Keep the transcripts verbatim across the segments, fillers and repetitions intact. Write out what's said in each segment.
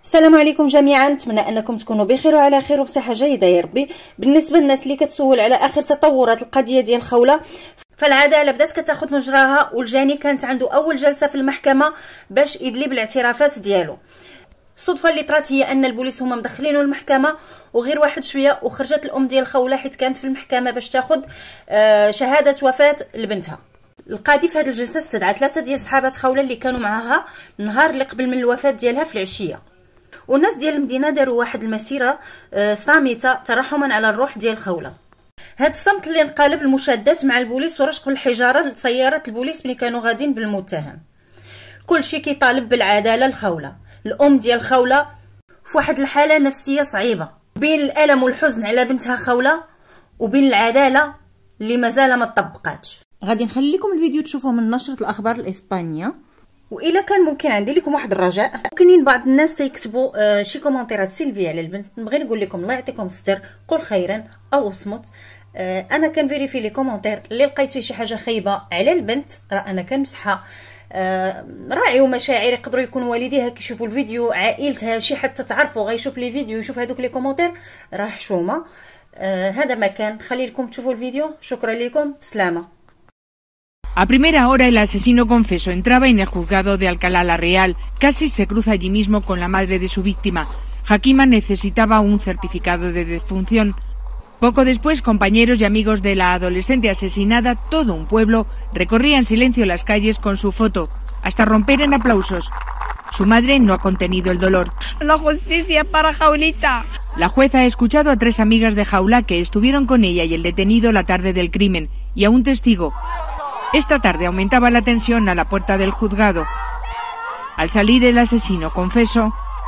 السلام عليكم جميعا، نتمنى انكم تكونوا بخير وعلى خير وبصحه جيده يا ربي. بالنسبه للناس اللي كتسول على اخر تطورات القضيه ديال خوله، فالعداله بدات كتاخذ مجراها، والجاني كانت عنده اول جلسه في المحكمه باش يدلي بالاعترافات ديالو. الصدفه اللي طرات هي ان البوليس هما مدخلينه المحكمه وغير واحد شويه وخرجت الام ديال خوله حيت كانت في المحكمه باش تاخذ شهاده وفاه لبنتها. القاضي في هذه الجلسه استدعى ثلاثه ديال صحابات خوله اللي كانوا معاها النهار اللي قبل من الوفاه ديالها في العشيه، والناس ديال المدينه داروا واحد المسيره صامته ترحما على الروح ديال خوله. هاد الصمت اللي انقلب المشادات مع البوليس ورشق الحجاره لسياره البوليس ملي كانوا غاديين بالمتهم. كلشي كيطالب بالعداله لخوله. الام ديال خوله في واحد الحاله نفسيه صعيبه بين الالم والحزن على بنتها خوله وبين العداله اللي مازال ما طبقاتش. غادي نخلي لكم الفيديو تشوفوه من نشره الاخبار الاسبانيه، والا كان ممكن عندي لكم واحد الرجاء، ممكنين بعض الناس تيكتبوا آه شي كومونتيرات سلبيه على البنت. نبغي نقول لكم الله يعطيكم الستر، قول خيرا او اصمت. آه انا كنفيريفي لي كومونتير اللي لقيت فيه شي حاجه خايبه على البنت راه انا كنمسحها. آه راعيوا مشاعر، يقدروا يكونوا والديها كيشوفوا الفيديو، عائلتها، شي حتى تعرفوا غيشوف لي فيديو يشوف هذوك لي كومونتير، راه حشومه. آه هذا ما كان، خلي لكم تشوفوا الفيديو. شكرا لكم، بسلامه. A primera hora el asesino confeso entraba en el juzgado de Alcalá la Real. Casi se cruza allí mismo con la madre de su víctima. Hakima necesitaba un certificado de defunción. Poco después, compañeros y amigos de la adolescente asesinada, todo un pueblo, recorría en silencio las calles con su foto, hasta romper en aplausos. Su madre no ha contenido el dolor. La justicia para Jaulita. La jueza ha escuchado a tres amigas de Jaula que estuvieron con ella y el detenido la tarde del crimen, y a un testigo. Esta tarde aumentaba la tensión a la puerta del juzgado. Al salir el asesino confeso,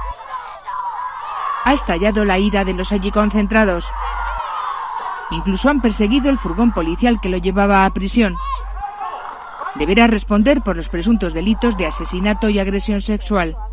ha estallado la ira de los allí concentrados. Incluso han perseguido el furgón policial que lo llevaba a prisión. Deberá responder por los presuntos delitos de asesinato y agresión sexual.